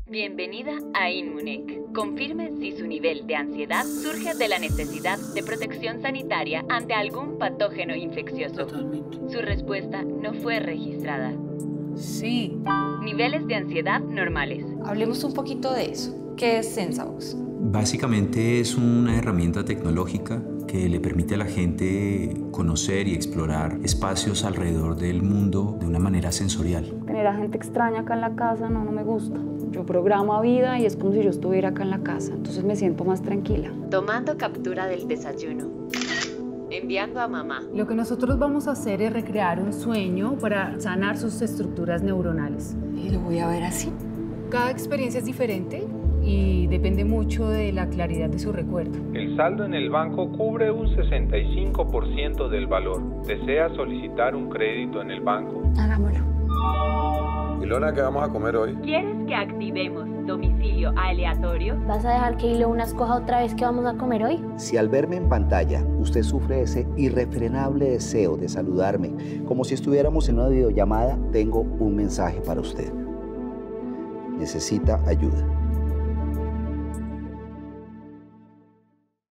Bienvenida a Inmunec. Confirme si su nivel de ansiedad surge de la necesidad de protección sanitaria ante algún patógeno infeccioso. Totalmente. Su respuesta no fue registrada. Sí. Niveles de ansiedad normales. Hablemos un poquito de eso. ¿Qué es SensaVox? Básicamente es una herramienta tecnológica que le permite a la gente conocer y explorar espacios alrededor del mundo de una manera sensorial. Tener a gente extraña acá en la casa no me gusta. Yo programo a vida y es como si yo estuviera acá en la casa, entonces me siento más tranquila. Tomando captura del desayuno. Enviando a mamá. Lo que nosotros vamos a hacer es recrear un sueño para sanar sus estructuras neuronales. ¿Y lo voy a ver así? Cada experiencia es diferente y depende mucho de la claridad de su recuerdo. El saldo en el banco cubre un 65% del valor. ¿Desea solicitar un crédito en el banco? Hagámoslo. Ilona, ¿qué vamos a comer hoy? ¿Quieres que activemos domicilio aleatorio? ¿Vas a dejar que Ilona escoja otra vez qué vamos a comer hoy? Si al verme en pantalla usted sufre ese irrefrenable deseo de saludarme como si estuviéramos en una videollamada, tengo un mensaje para usted. Necesita ayuda.